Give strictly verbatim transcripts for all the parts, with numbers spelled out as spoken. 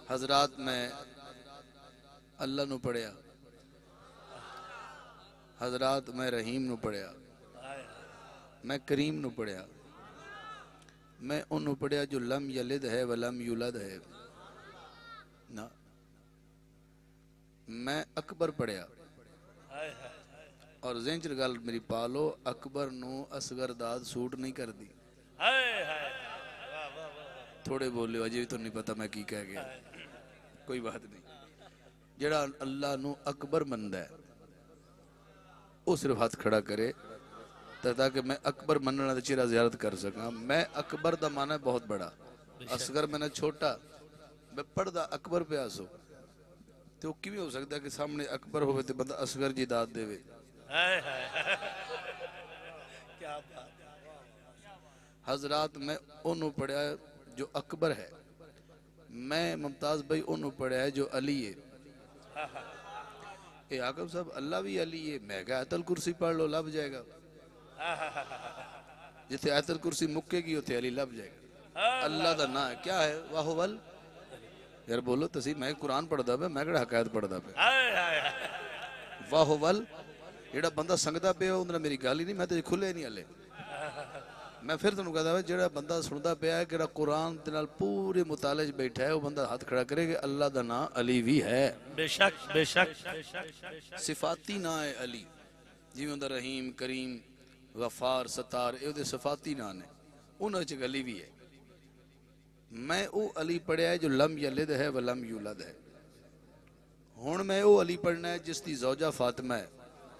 حضرات میں اللہ نو پڑھیا، حضرات میں رحیم نو پڑھیا، میں کریم نو پڑھیا، میں انہوں پڑھیا جو لم یلد ہے ولم یولد ہے نا، میں اکبر پڑھیا اور ذہن چ گل میری پالو، اکبر نو اصغر داد سوٹ نہیں کر دی۔ تھوڑے بولے اجے بھی تو نہیں پتا میں کی کہہ گیا، کوئی بات نہیں۔ جڑا اللہ نو اکبر مندہ ہے وہ صرف ہاتھ کھڑا کرے تاکہ میں اکبر مننا دے چیرہ زیارت کر سکا۔ میں اکبر دا معنی ہے بہت بڑا، اصغر میں نے چھوٹا، میں پڑھ دا اکبر پہ آسو تو کی بھی ہو سکتا ہے کہ سامنے اکبر ہوئے تو بندہ اصغر جی داد دے وے۔ حضرات میں انہوں پڑھا ہے جو اکبر ہے، میں ممتاز بھائی انہوں پڑھا ہے جو علی ہے۔ اے آقب صاحب اللہ بھی علی ہے، میں کہا آیت الکرسی پڑھ لو لب جائے گا، جیسے آیت الکرسی مکے گی ہوتے علی لب جائے گا۔ اللہ دا نا ہے کیا ہے؟ واہ ول یار بولو تسی، میں قرآن پڑھ دا پہ، میں کہڑا حقائد پڑھ دا پہ۔ واہ ول جیڑا بندہ سنگدہ پہ ہو اندرہ میری گالی نہیں، میں تو کھلے نہیں علی۔ میں پھر تنہوں کہتا ہے جیڑا بندہ سندہ پہ آئے کہ قرآن تنال پورے مطالعہ بیٹھا ہے وہ بندہ ہاتھ کھڑا کرے کہ اللہ دا نا علی بھی ہے۔ بے شک بے شک صفاتی نا ہے علی، جی میں اندر رحیم کریم غفار ستار اے دے صفاتی نا نے، انہوں چک علی بھی ہے۔ میں او علی پڑھیا ہے جو لم یلد ہے ولم یولد ہے۔ ہون میں او علی پڑھنا ہے جس دی زوجہ فاطمہ ہے۔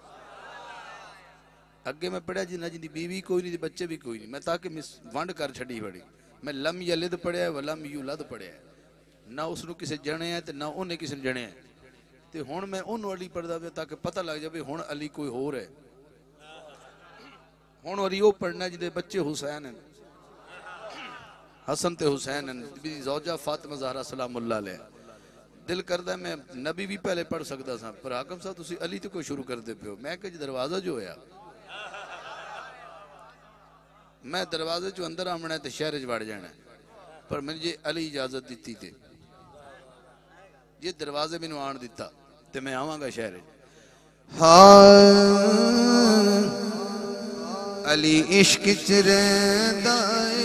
اگے میں پڑھیا جنہ جن دی بیوی کوئی نہیں دی بچے بھی کوئی نہیں، میں تاکہ وانڈ کر چھڑی بڑی، میں لم یلد پڑھیا ہے ولم یولد پڑھیا ہے، نہ اس نے کسی جنے ہیں نہ انہیں کسی جنے ہیں۔ تو ہون میں انہوں علی پڑھ دا تاکہ پتہ لگ جائے ہون علی کوئی ہو رہے، ہون علی وہ پڑھنا ہے جنہیں بچے حسین ہیں، حسن تے حسین ہیں، بھی زوجہ فاطمہ زہرہ سلام اللہ علیہ۔ دل کردہ ہے میں نبی بھی پہلے پڑھ سکتا تھا، پر حاکم صاحب تسی علی تو کوئی شروع کر دے پہ ہو۔ میں کہ دروازہ جو ہویا میں دروازے جو اندر آمنا ہے تو شہر جوڑ جانا ہے، پر میں نے علی اجازت دیتی تھی، یہ دروازے میں نو آن دیتا تو میں آواں گا شہر۔ ہاں علی عشق چرندائے،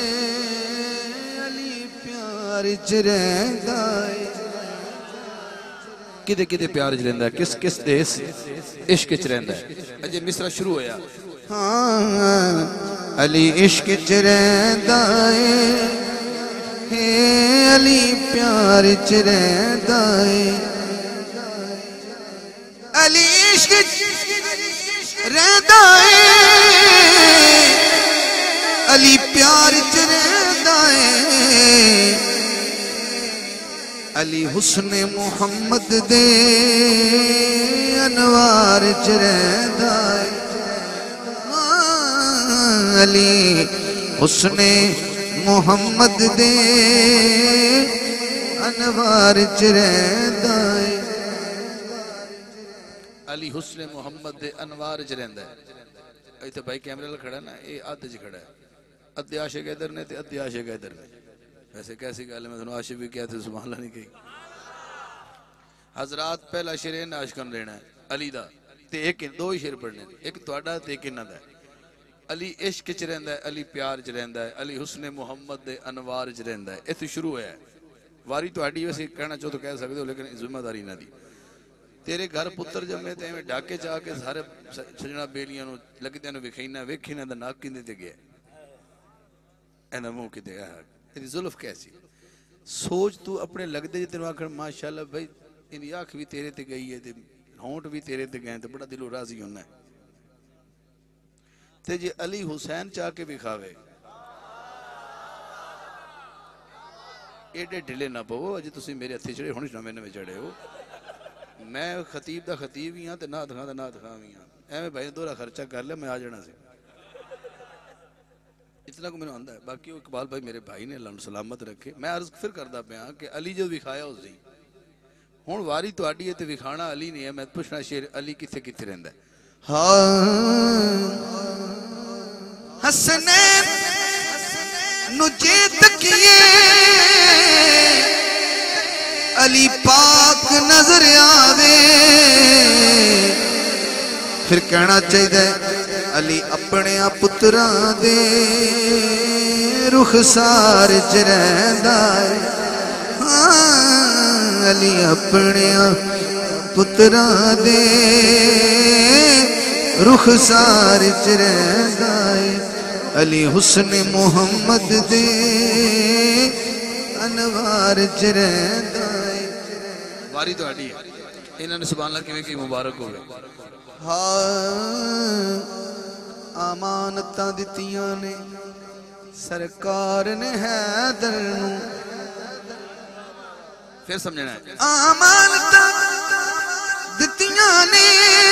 علی پیار چرندائے، کدے کدے پیار چرندہ ہے، کس کس دیس عشق چرندہ ہے۔ اجے مصرہ شروع ہویا۔ ہاں علی عشق چرندائے، علی پیار چرندائے، علی عشق چرندائے، علی پیار چرندائے، علی حسن محمد دے انوار چرندائے، علی حسن محمد دے انوار چرندائے، علی حسن محمد دے انوار چرندہ ہے۔ ایتھے بھائی کیمرے لکھڑا ہے نا، اے آدھے جی کھڑا ہے، ادھے عاشق ادھر نے تے ادھے عاشق ادھر نے، ویسے کیسی گالے میں دنوں عاشق بھی کیا تھے سبحان اللہ نہیں کہی۔ حضرات پہلا شیرین عاشقان لینا ہے علی دا، تے ایک دو ہی شیر پڑھنے، ایک توڑا تے ایک انہ دا ہے۔ علی عشق چرندہ ہے، علی پیار چرندہ ہے، علی حسن محمد دے انوار چرندہ ہے۔ ایتھے شروع ہے واری تو آڈی ویسے کہنا چاہو تو کہہ سکتے ہو لیکن ذمہ داری نہ دی۔ تیرے گھر پتر جمعے تے میں ڈاکے چاہ کے سارے سجنہ بیلیاں نو لگتے ہیں وکھینا وکھینا دا ناک کندے تے گیا اینا منہ کی دے آہا تیری ظلف کیسی سوچ تو اپنے لگ دے جتے نو آکھر ماشاءاللہ بھائی ان آنکھ بھی تیرے تے گئی ہے ہونٹ بھی تیرے تے گئے تو بڑا دلو راضی ہونا ہے تے جے علی حسین چاہ کے بھی کھاوے ایڈے ڈھلے نہ پو اجے تسی میرے ہتھی چڑے ہونش نہ میں چڑھے ہو میں خطیب دا خطیب ہی ہاں تے نات خاں دا نات خاں ہی ہاں اے بھائی دورہ خرچہ کر لے میں آ جانا سے اتنا کو میں نے آندہ ہے باقی اقبال بھائی میرے بھائی نے اللہ سلامت رکھے میں عرض پھر کردہ پہ ہاں کہ علی جو دکھایا اس دی ہون واری تو آڈی ہے تے دکھانا علی نہیں ہے میں پوچھنا شیر علی کتے کتے رہندہ ہے حسنین نجے تکیے علی پاک نظر آوے پھر کہنا چاہیے علی اپنے پتراں دے رخسار چ رہندا ہے ہاں علی اپنے پتراں دے رخسار چ رہندا ہے علی حسن محمد دے انوار چ رہندا ہے واری تو آڈی ہے انہوں نے سبحان اللہ کیویں کی مبارک ہوئے ہاں امانتاں دتیاں نے سرکار نے حیدر نو پھر سمجھنا ہے امانتاں دتیاں نے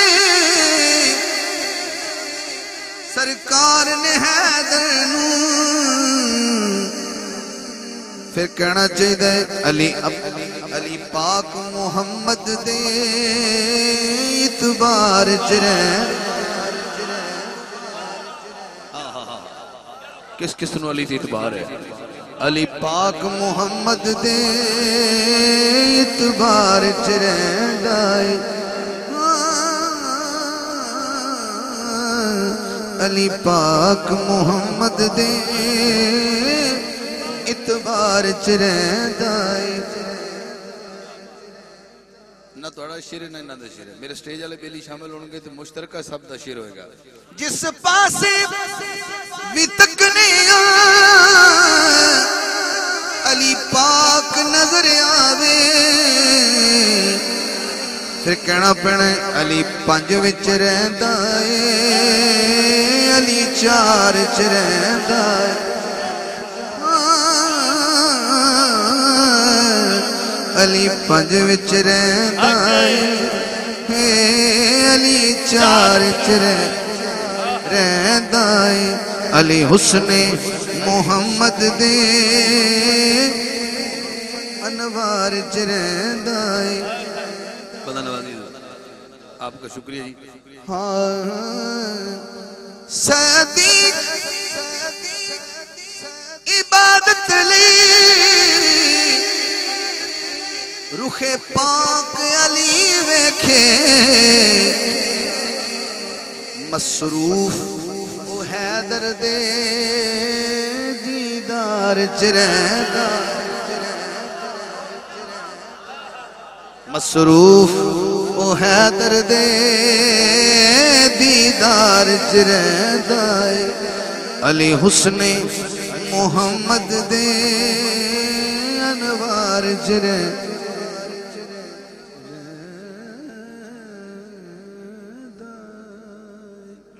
سرکار نے حیدر نو پھر کہنا چاہیے علی علی پاک محمد دے اتبار چ رہ کس کس نو علی تے اعتبار ہے علی پاک محمد دے اتبار چ رہندا ہے علی پاک محمد دے اتبار چ رہندا ہے نہ تھوڑا شیر نہ نہ دا شیر ہے میرے سٹیج والے بیلی شامل ہوں گے تو مشترکہ سب دا شیر ہوئے گا جس پاسے بھی تکنے علی پاک نظر آوے پھر کہنا پینا علی پنج وچ رہندا ہے علی چار چ رہندا ہے علی پنج وچ رہندا ہے علی چار چ رہندا ہے علی حسن محمد دے انوار چ رہندا ہے پتہ نوازی آپ کا شکریہ جی ہاں صدیق عبادت لی رخ پاک علی ویکھے مصروف او حیدر دے دیدار چ رہندا مصروف او حیدر دے دیدار چ رہندا ہے علی حسن محمد دے انوار چ رہندا